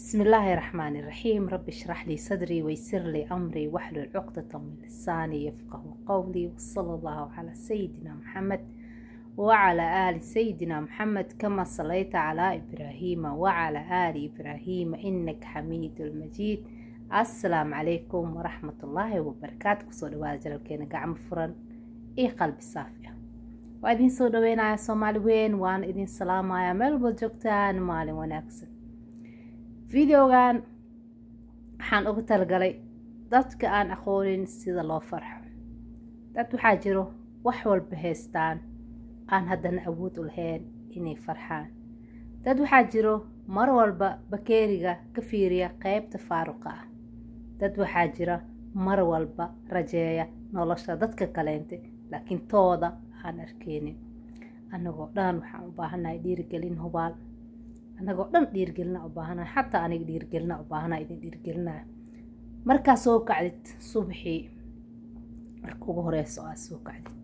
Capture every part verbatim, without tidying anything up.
بسم الله الرحمن الرحيم. رب اشرح لي صدري ويسر لي أمري واحلل عقدة من لساني يفقه قولي، وصلى الله على سيدنا محمد وعلى آل سيدنا محمد كما صليت على إبراهيم وعلى آل إبراهيم إنك حميد المجيد. السلام عليكم ورحمة الله وبركاته. kusoo dhawaada jalalkeena gacmo furan iyo qalbi saafi ah. waa idin soo dhaweynaya Soomaali weyn, waan idin salaamaya meel walba joogtaan. maalin wanaagsan. videogan waxaan ugu talagalay dadka aan aqoonin sida loo farxo. dad waxaa jiro wax walba haystaan aan haddana awood u lahayn inay farxaan. dad waxaa jiro mar walba bakeeriga ka fiiriya qaybta faaruqa ah. dad waxaa jira mar walba rajeeya nolosha dadka kaleente laakiin tooda aan arkeenin. annagoo dhan waxaan u baahanahay dhiirigelin hubaal. annagoo dhan dhiirgelina u baahanahay, xataa aniga dhiirgelina u baahanahay, idin dhiirgelinaya. markaa soo kacdid subaxii, marka ugu horeyso aad soo kacdid,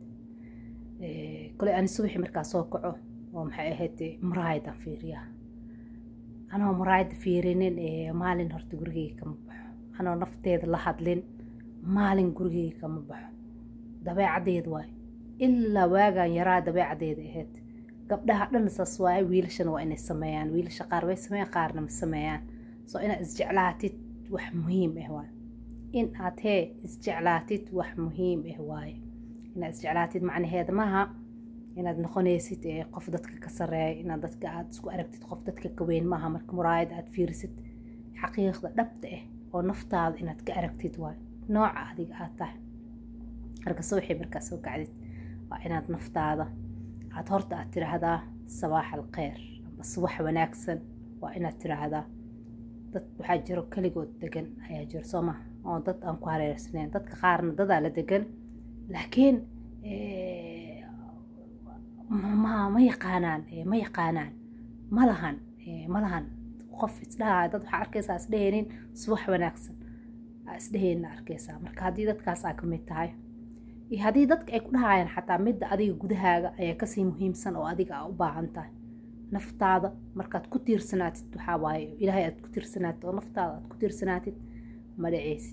kole ani subaxii markaa soo kaco oo maxay ahayd muraayadaan fiiriyaa. anoo muraayada fiirinin maalin horta gurigeyga kama baxo. anoo nafteeda la hadlin maalin gurigeyga kama baxo. dabeecaddeeda waay ilaa waagaan yaraa dabeecaddeeda ahayd. gabdhaha dhan saas waaye, wiilashana waa inay sameeyaan. wiilasha qaar way sameeyaan, qaarna ma sameeyaan. soo inaad isjeclaatid wax muhiim ah waaye. in aad hee isjeclaatid wax muhiim ah waaye. inaad isjeclaatid macnaheeda maaha inaad noqonaysid qof dadka ka sareeya, inaad dadka aad isku aragtid qof dadka ka weyn maaha. marka muraayad aad fiirisid xaqiiqda dhabta ah oo naftaada inaad ka aragtid waaye, nooca adiga aad tahay. marka subaxii markaa soo kacdid waa inaad naftaada aad horta aad tiraahdaa sabaax alkhayr amba subax wanaagsan. waa inaad tiraahdaa. dad waxaa jiro kaligood degan ayaa jiro soo maha, oo dad aan ku hareersanayn. dadka qaarna dadaa la degan laakiin ma ma yaqaanaan ma yaqaanaan ma lahan ma lahan qof isdhahaa. dad waxaa arkaysaa isdheheenin subax wanaagsan isdheheenna arkaysaa. marka haddii dadkaas aa ka mid tahay, iyo haddii dadka ay ku dhahayaan xataa midda adiga gudahaaga ayaa kasii muhiimsan oo adiga aa u baahan tahay. naftaada markaad ku tiirsanaatid waxaa waaye ilaahay aad ku tiirsanaatid oo naftaada aad ku tiirsanaatid ma dhaceysid.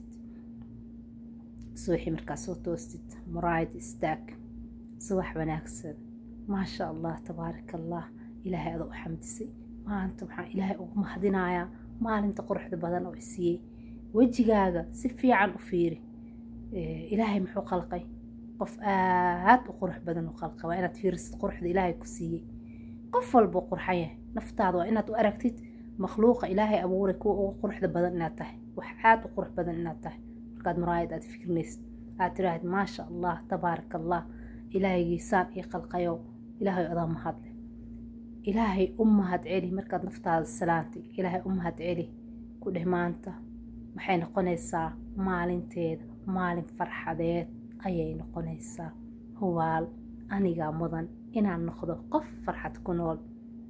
subaxii markaa soo toostid muraayad istaag, subax wanaagsan, maasha allah tabaaraka allah. ilaahay ada u xamdisay maanta. waxaan ilaahay ugu mahadinayaa maalinta quruxda badan oo isiiyey. wejigaaga si fiican u fiiri. ilaahay muxuu qalqay? qof aad u qurux badan u qalqay. waa inaad fiirisid quruxda ilaahay ku siiyey. qof walba qurxan yahay. naftaada waa inaad u aragtid makhluuqa ilaahay abuuray kuwa ugu quruxda badan inaad tahay, wax aad u qurux badan inaad tahay. markaad muraayad aad fikrinaysid aad tiraahid maasha allah tabaaraka allah, ilaahaygiisaan ii qalqayo, ilaahay adaa mahadle. ilaahay u mahad celi. markaad naftaada salaantay ilaahay u mahad celi ku dheh maanta maxay noqonaysaa maalinteeda maalin farxadeed ayay noqonaysaa. hubaal anigaa mudan inaan noqdo qof farxad ku nool.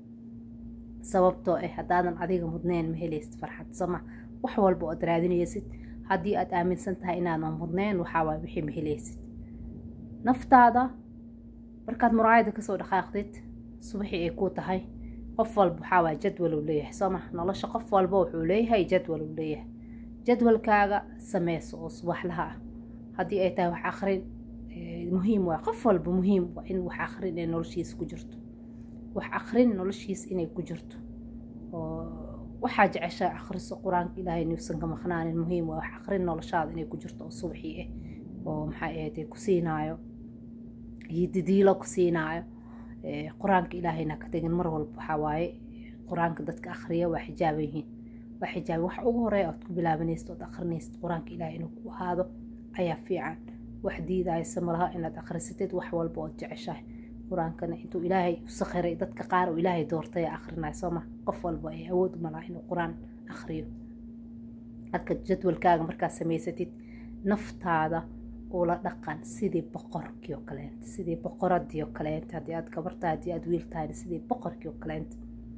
sababtoo ah haddaadan adiga mudnayn ma helaysid farxad. sama wax walba ood raadinaysid haddii aad aaminsan tahay inaadan mudnayn waxaa waay wixii ma helaysid. naftaada markaad muraayada kasoo dhaqaaqdid subaxii ay ku tahay, qof walba waxaa waay jadwal uu leeyahay. sama nolosha qof walba wuxuu leeyahay jadwal uu leeyahay. jadwalkaaga sameyso oo subaxlaha ah. haddii ay tahay wax akhrin muhiim waa. qof walba muhiim waa in wax akhrin ee noloshiisa ku jirto. wax akhrin noloshiisa inay ku jirto. oo waxaa jeceshaa akhriso qur-aanka ilaahay nuusan ka maqnaanin. muhiim waa wax akhrin noloshaada inay ku jirto oo subaxii ah, oo maxay ahayd ku siinaayo iyo didiilo ku siinaayo. qur-aanka ilaahayna ka tegin mar walba. waxaa waaye qur-aanka dadka akhriya waa xijaaban yihiin. waa xijaab wax ugu horeeya ood ku bilaabanaysid ood akhrinaysid qur-aanka ilaahay inuu ku ahaado ayaa fiican. wax diidaysa malaha inaad akhrisatid wax walba ood jeceshahay. qur-aankana intuu ilaahay u sakhiray dadka qaar oo ilaahay doortay akhrinaya sooma. qof walba ay awood u malaha inuu qur-aan akhriyo. marka jadwalkaaga markaad samaysatid naftaada ula dhaqan sidii boqorkii oo kaleenta, sidii boqoradii oo kaleenta. haddii aad gabartahay haddii aad wiil tahay sidii boqorkii oo kaleenta.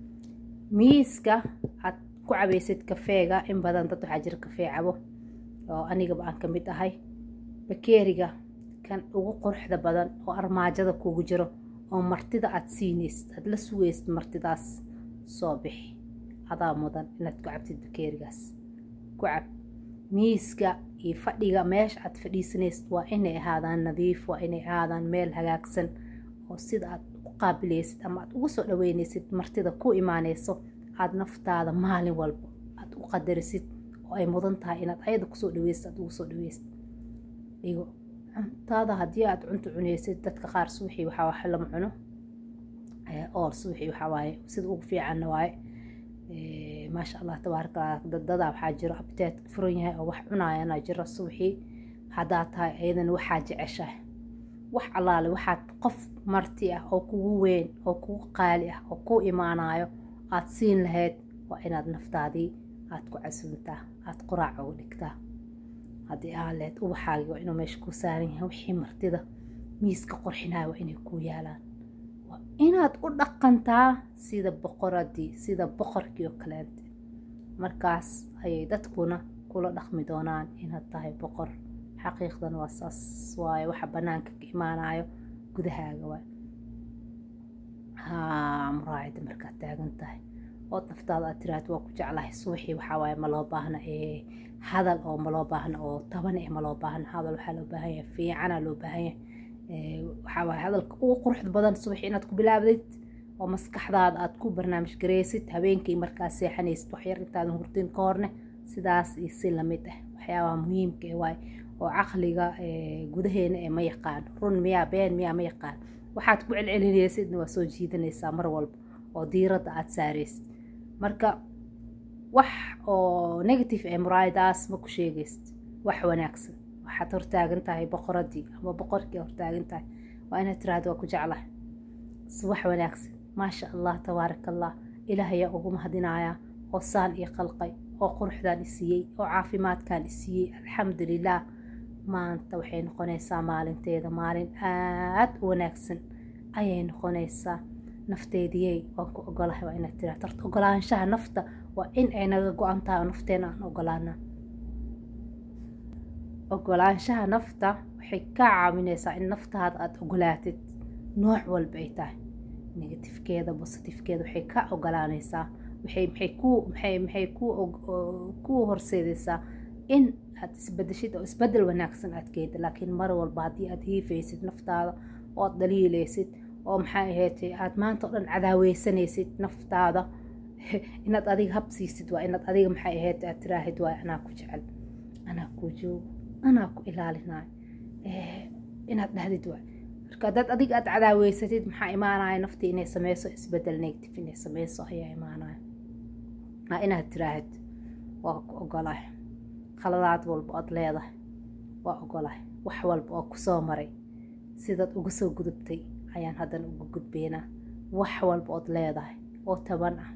miiska aad ku cabaysid kafeega. in badan dad waxaa jira kafee cabo oo anigaba aan ka mid ahay. bakeeriga kan ugu quruxda badan oo armaajada kugu jiro oo martida aad siinaysid aad la sugaysid martidaas soo bixi. adaa mudan inaad ku cabtid bakeerigaas ku cab miiska iyo fadhiga meesha aad fadhiisanaysid waa inay ahaadaan nadiif waa inay ahaadaan meel hagaagsan oo sida aad u qaabilaysid ama aad ugu soo dhaweynaysid martida ku imaanayso aad naftaada maalin walba aad u qadarisid oo ay mudan tahay inaad ayada kusoo dhaweysid aad ugu soo dhaweysid dhigo cuntada haddii aad cunto cunaysid dadka qaar subaxii waxaa wax lama cuno oor subaxii waxaa waaye sida ugu fiicanna waaye maasha allah tabaaraka dadada waxaa jiro abteed furan yahay oo wax cunaayana jiro subaxii haddaa tahay ayadana waxaa jeceshahay wax allaale waxaad qof marti ah oo kugu weyn oo kugu qaali ah oo ku imaanayo aad siin lahayd waa inaad naftaadii aad ku casuntaa aad quraac ugu dhigtaa haddii aad leed ubaxaagi waa inuu meesha ku saaran yahay wixii martida miiska qurxinaya waa inay ku yaalaan waa inaad u dhaqantaa sida boqoradii sida boqorkii oo kaleente markaas ayay dadkuna kula dhaqmi doonaan inaad tahay boqor xaqiiqdan waa saas waaye waxa banaanka ka imaanayo gudahaaga waay haa muraayada markaad taagan tahay ood naftaada aad tiraahdo waa ku jeclahay subaxii waxaa waaye ma loo baahna ee hadal oo ma loo baahna oo taban eh ma loo baahna hadal waxaa loo baahan yahay fiicanaa loo baahan yahay waxaa waaye hadalka ugu quruxda badan subaxii inaad ku bilaabdid oo maskaxdaada aad ku barnaamij gareysid habeenkii markaad seexanaysid waxyar intaadan hurdin ka horne sidaas iyo si lamid ah waxyaabaha muhiimka ee waaye oo caqliga gudaheena ee ma yaqaan run miyaa been miyaa ma yaqaan waxaad ku celcelinaysidna waa soo jiidanaysaa mar walba oo diiradda aad saaraysid marka wax oo negative ee muraayadaas ma ku sheegaysid wax wanaagsan waxaad hortaagan tahay boqoradii ama boqorkii hortaagan tahay waa inaad tiraahdo waa ku jeclahay wax wanaagsan maasha allah tabaaraka allah ilaahayaa ugu mahadinayaa oo saan iyo qalqay oo quruxdaan isiiyey oo caafimaadkaan isiiyey alxamdulilah maanta waxay noqonaysaa maalinteeda maalin aad u wanaagsan ayay noqonaysaa nafteediyey waan ku ogolahay waa inaad tiraahdo horta ogolaanshaha nafta waa in ay naga go-an tahay oo nafteena aan ogolaana ogolaanshaha nafta waxay ka caawinaysaa in naftaada aad ogolaatid nooc walba ay tahay negatifkeeda positifkeeda waxay ka ogolaanaysaa waxay maxay ku maxay maxay ku ku horseedaysaa in aad isbedeshid oo isbedel wanaagsan aad keento laakiin mar walba haddii aad hiifaysid naftaada oo aad dhaliilaysid oo maxay ahayd aad maanta oo dhan cadaaweysanaysid naftaada inaad adiga habsiisid waa inaad adiga maxay ahayd aad tiraahid waa anaa ku jecel anaa ku joogo anaa ku ilaalinayo inaad dhahdid waa marka dad adiga aad cadaaweysatid maxaa imaanaya naftii inay sameyso isbedel negative inay sameyso ayaa imaanaya waa inaad tiraahid waa ku ogolahay khaladaad walba ood leedahay waa ogolahay wax walba oo kusoo maray sidaad uga soo gudubtay ayaan haddana uga gudbeynaa wax walba ood leedahay oo taban ah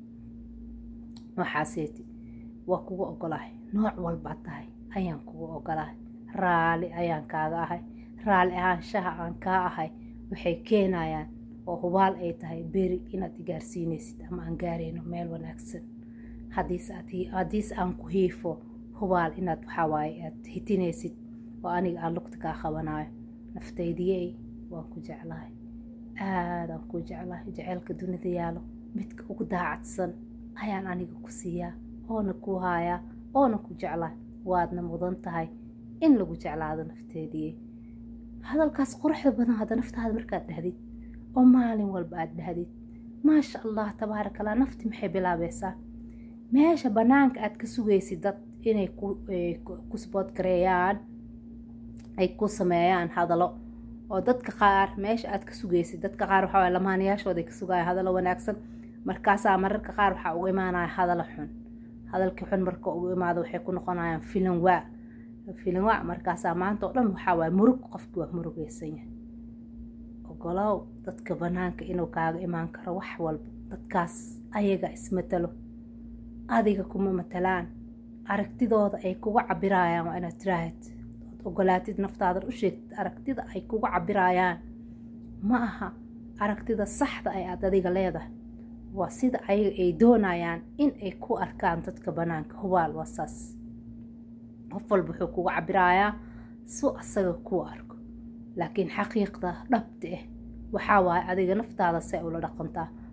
waxaaseeti waa kugu ogolahay nooc walbaad tahay ayaan kugu ogolahay raali ayaan kaaga ahay raali ahaanshaha aan kaa ahay waxay keenayaan oo hubaal ay tahay beri inaad igaarsiinaysid ama aan gaarayno meel wanaagsan haddiise aan ku hiifo hubaal inaad waxaa waaye aad hitinaysid oo aniga aan lugta kaa qabanayo naftaydiyey waan ku jeclahay aadaan ku jeclahay jaceylka dunida yaalo midka ugu daacadsan ayaan aniga ku siiyaa oona ku haayaa oona ku jeclahay waadna mudan tahay in lagu jeclaado nafteediyey hadalkaas quruxda badan hadda naftaada markaad dhahdid oo maalin walba aad dhahdid maasha allah tabaaraka allah nafti maxay bilaabaysaa meesha banaanka aad ka sugaysid dad inay ku support gareeyaan ay ku sameeyaan hadalo oo dadka qaar meesha aad ka sugaysid dadka qaar waxaa waaye lamaanayaashooda ka sugaya hadalo wanaagsan markaasaa mararka qaar waxaa ugu imaanaya hadalo xun hadalkii xun marka ugu imaado waxay ku noqonayaan filan waa filan waa markaasaa maanta oo dhan waxaa waaye murug qofkii waa murugaysan yahay ogolow dadka banaanka inuu kaaga imaan karo wax walba dadkaas ayaga ismatalo adiga kuma matalaan aragtidooda ay kuga cabirayaan waa inaad tiraahid ood ogolaatid naftaadan u sheegtid aragtida ay kuga cabirayaan ma aha aragtida saxda ay aad adiga leedahay waa sida ayaga ay doonayaan in ay ku arkaan dadka banaanka hubaal waa saas qof walba wuxuu kuga cabirayaa su asaga kuu arko laakiin xaqiiqda dhabta ah waxaa waaye adiga naftaada say ula dhaqantaa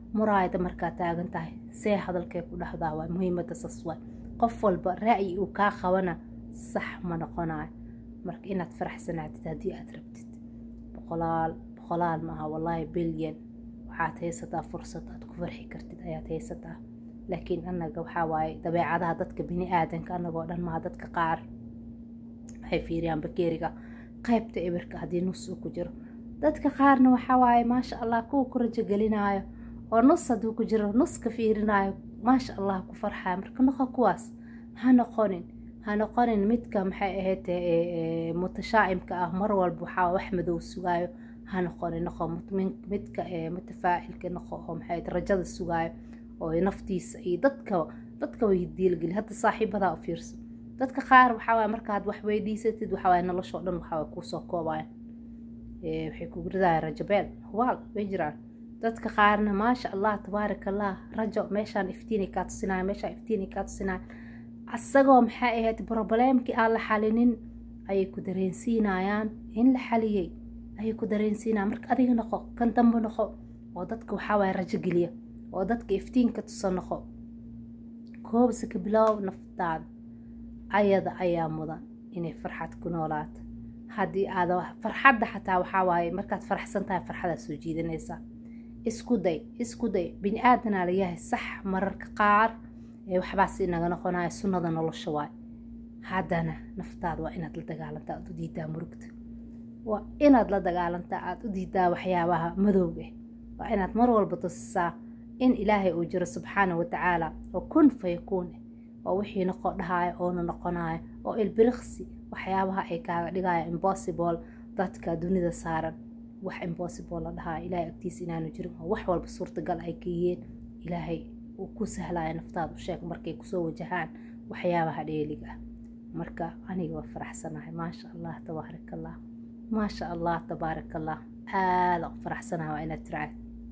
muraayada markaa taagan tahay see hadalkay ku dhahdaa waa muhiimada saas waay qof walba ra'yi uu kaa qabana sax ma noqonayo marka inaad faraxsanaatid haddii aad rabtid boqolaal boqolaal maaha wallaahi bilyan waxaad haysataa fursad aad ku farxi kartid ayaad haysataa laakiin annaga waxaa waaye dabeecadaha dadka bini aadanka annagoo dhan maha dadka qaar waxay fiiriyaan bakeeriga qaybta ibirka haddii nus uu ku jiro dadka qaarna waxaa waaye maasha allah kuwa ku rajo gelinaayo oo nus hadduu ku jiro nus ka fiirinaayo maasha allah ku farxaya marka noqo kuwaas ha noqonin ha noqonin midka maxay ahayd mutashaa'imka ah mar walba waxaa wax madow sugaayo ha noqonin noqo midka mutafaa'ilka noqo oo maxay rajada sugaayo oo naftiisa iyo dadka dadka way diilgeli hadda saaxiibadaa u fiirso dadka qaar waxaa waaye markaad wax weydiisatid waxaa waaye noloshoo dhan waxaa waaye kuusoo koobayaan waxay kugu ridayaan rajabeel hubaal way jiraan dadka qaarna maasha allah tabaaraka allah rajo meeshaan iftiinay kaa tusinaayo meeshaan iftiinay kaa tusinaayo asagoo maxay ahayd probleemkii aan la xalinin ayay ku dareensiinayaan in la xaliyey ayay ku dareensiinayaan marka adiga noqo kan dambe noqo oo dadka waxaa waaye rajo geliya oo dadka iftiinka tusa noqo koobsa ka bilow naftaada ayada ayaa mudan inay farxad ku noolaato haddii aad farxadda xataa waxaa waaye markaad faraxsan tahay farxadaad soo jiidanaysaa isku day isku day bini aadanaa layahay sax mararka qaar ee waxbaas inaga noqonayo sunnada nolosha waay haddana naftaada waa inaad la dagaalantaa aad u diidaa murugta waa inaad la dagaalantaa aad u diidaa waxyaabaha madowga waa inaad mar walba tusisaa in ilaahay uu jiro subxaana wa tacaala oo kun fayakuun oo wixii noqo dhahaayo oona noqonayo oo ilbiriqsi waxyaabaha ay kaaga dhigaya impossible dadka dunida saaran wax impossible la dhahaa ilaahay agtiisa inaanu jirin oo wax walba suurtagal ay ka yihiin ilaahay uu ku sahlaya naftaada u sheeg markay kusoo wajahaan waxyaabaha dheeliga ah marka aniga waa faraxsanahay maasha allah tabaaraka allah maasha allah tabaaraka allah aada u faraxsanahay waa inaad tiraahdo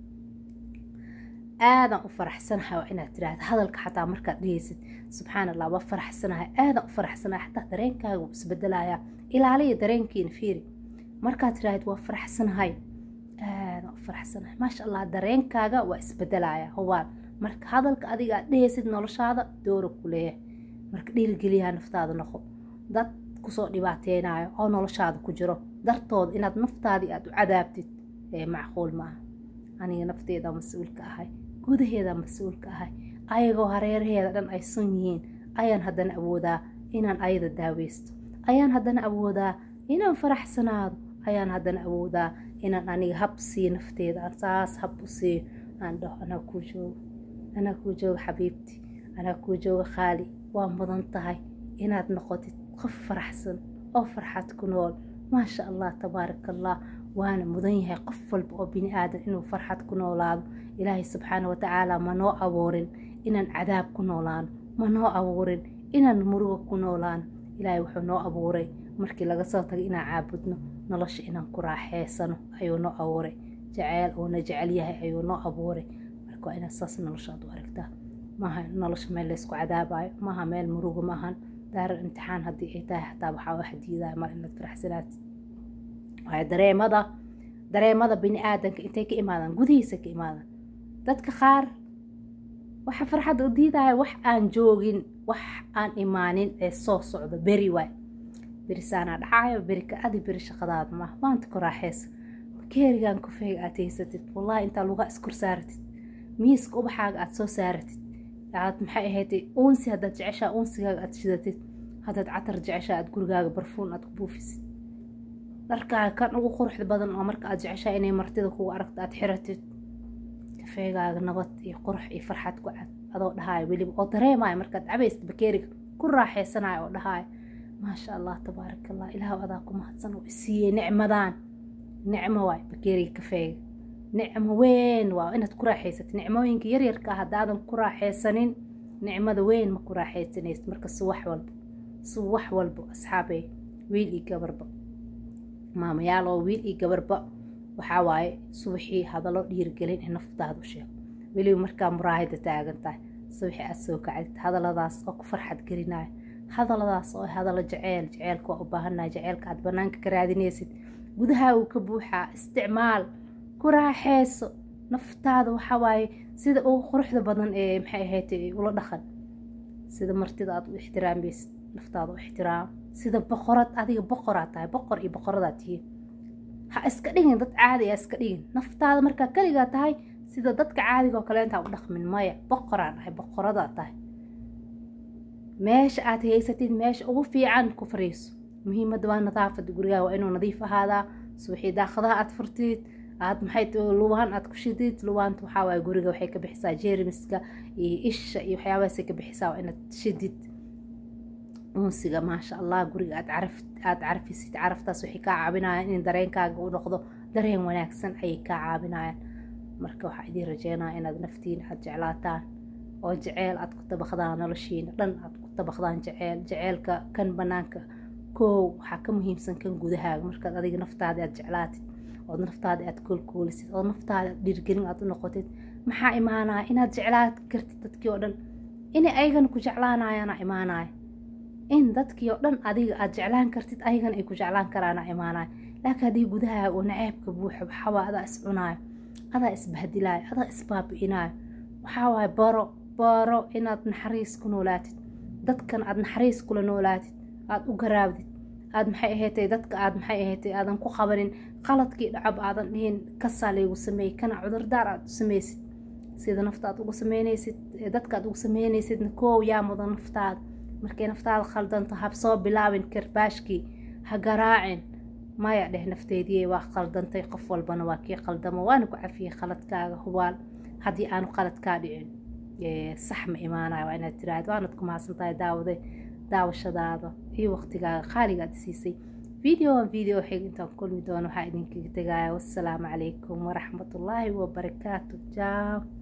aadan u faraxsanahay waa inaad tiraahdo hadalka xataa markaad dhehaysid subxaan allah waa faraxsanahay aadan u faraxsanahay xataa dareenkaaga wuu isbedelayaa ilaaliya dareenkiina fiiri markaad tiraahid waa faraxsanahay aadan u faraxsanahay maasha allah dareenkaaga waa isbedelayaa hubaal marka hadalka adiga aad dhehaysid noloshaada doora ku leeyahay marka dhiirigeliyaa naftaada noqo dad kusoo dhibaateynayo oo noloshaada ku jiro dartooda inaad naftaadii aad u cadaabtid ee macquul maaha aniga nafteeda mas-uulka ahay gudaheeda mas-uulka ahay ayagoo hareeraheeda dhan ay sun yihiin ayaan haddana awoodaa inaan ayada daaweysto ayaan haddana awoodaa inaan faraxsanaado ayaan haddana awoodaa inaan aniga hab siiyo nafteeda aan saas hab u siiyo aan dhaho anaa kuu joogo anaa kuu jooga xabiibti anaa kuu jooga khaali waa mudan tahay inaad noqotid qof faraxsan oo farxad ku nool maasha allah tabaaraka allah waana mudan yahay qof walba oo bini aadan inuu farxad ku noolaado ilaahay subxaana wa tacaala ma noo abuurin inaan cadaab ku noolaano ma noo abuurin inaan murugo ku noolaano ilaahay wuxuu noo abuuray markii laga soo tagay inaan caabudno nolosha inaan ku raaxeysano ayuu noo abuuray jaceyl uuna jecel yahay ayuu noo abuuray marka waa inaad saas noloshaad u aragtaa maaha nolosha meel laysku cadaabayo maaha meel murugo maahan daaran imtixaan haddii ay tahay xataa waxaa wax diidaya mar inaad faraxsanaatid waayo dareemada dareemada bini aadanka intay ka imaadaan gudihiisa ka imaadaan dadka qaar waxa farxad u diidaya wax aan joogin wax aan imaanin ee soo socdo beri waay beri saanaa dhacayo beri ka adi beri shaqadaada maaha maanta ku raaxeysa bakeerigan kufeyga aad haysatid wallahi intaa lugaa iskor saaratid miiska ubaxaaga aad soo saaratid aad maxay ahayd uunsi haddaad jeceshaa uunsigaaga aad shidatid haddaad catar jeceshaa aad gurigaaga barfuun aad ku buufisid dharkaaga kan ugu quruxda badan oo marka aad jeceshaa inay martida kugu aragto aad xiratid kafeegaaga nabad iyo qurux iyo farxad ku cad adoo dhahaayo weliba oo dareemaayo markaad cabaysta bakeeriga ku raaxeysanayo oo dhahaayo maasha allah tabaaraka allah ilaahu adaa ku mahadsan oo isiiyey nicmadaan nicmo waay bakeeriga kafeega nicmo weyn waa inaad ku raaxaysatid nicmooyinka yaryarka ah haddaadan ku raaxaysanin nicmada weyn ma ku raaxaysanaysid marka subax walba subax walba asxaabey wiil iyo gabarba maamayaal oo wiil iyo gabarba waxaa waaye subaxii hadallo dhiirgelin ee naftaada u sheego weliba markaa muraahida taagan tahay subaxii aad soo kacdid hadalladaas oo ku farxad gelinayo hadalladaas oo hadallo jeceyl jeceylka waa u baahannahay jeceylka aad banaanka ka raadinaysid gudaha uu ka buuxaa isticmaal ku raaxeyso naftaada waxa waaye sida ugu quruxda badan ee maxay ahayd ula dhaqan sida martida aad u ixtiraamaysid naftaada u ixtiraam sida boqorad adiga boqoraad tahay boqor iyo boqoradaad tihiin ha iska dhigin dad caadi ah iska dhigin naftaada markaa kaligaa tahay sida dadka caadiga oo kale intaa u dhaqmin maya boqoraan tahay boqoradaad tahay meesha aad haysatid meesha ugu fiican ku fariiso muhiimadda waa nadaafada gurigaa waa inuu nadiif ahaadaa subaxii daaqadaha aad furtid aad maxay luwaan aad ku shidid luwaanta waxaa waaye guriga waxay ka bixisaa jeermiska iyo isha iyo waxyaabahaasay ka bixisaa waa inaad shidid unsiga maasha allah guriga aad caraf aad carfisid caraftaas waxay kaa caabinayaan in dareenkaaga u noqdo dareen wanaagsan ayay kaa caabinayaan marka waxaa idiin rajeynaya inaad naftiin aad jeclaataan oo jeceel aad ku tabaqdaan noloshiina dhan aad ku tabaqdaan jeceel jeceelka kan banaanka koow waxaa ka muhiimsan kan gudahaaga markaad adiga naftaada aad jeclaatid ood naftaada aad koolkoolisid ood naftaada dhiirgelin aad u noqotid maxaa imaanaya inaad jeclaan kartid dadkii oo dhan inay ayagana ku jeclaanayaana imaanaya in dadkii oo dhan adiga aad jeclaan kartid ayagana ay ku jeclaan karaana imaanaya laakiin haddii gudahaaga oo naceebka buuxa waxawaa adaa is cunaayo adaa isbahdilaayo adaa isbaabi'inaayo waxaa waaye baro baro inaad naxariis ku noolaatid dadkan aad naxariis kula noolaatid aad u garaabdid aad maxay ahaatay dadka aad maxay ahaatay aadan ku qabanin qaladkii dhacab aadan dhihin kasaa laygu sameeyey kana cudurdaar aad u samaysid sida nafta aad ugu samaynaysid dadka aad ugu samaynaysidna koow yaa mudan naftaada markay naftaada khaldanto hab soo bilaabin karbaashkii ha garaacin maya dheh nafteedii waa khaldantay qof walbana waa kii khaldamo waana ku cafiyey khaladkaaga hubaal haddii aanu khalad kaa dhicin sax ma imaanayo waa inaad tiraahdo waanad ku mahadsantahay daawaday daawashadaada iyo waqtigaaga qaaliga aad siisay videoan video xig intaan kulmi doono waxaa idinkaga tegaya wassalaamu calaykum waraxmatullaahi wabarakaatu jaa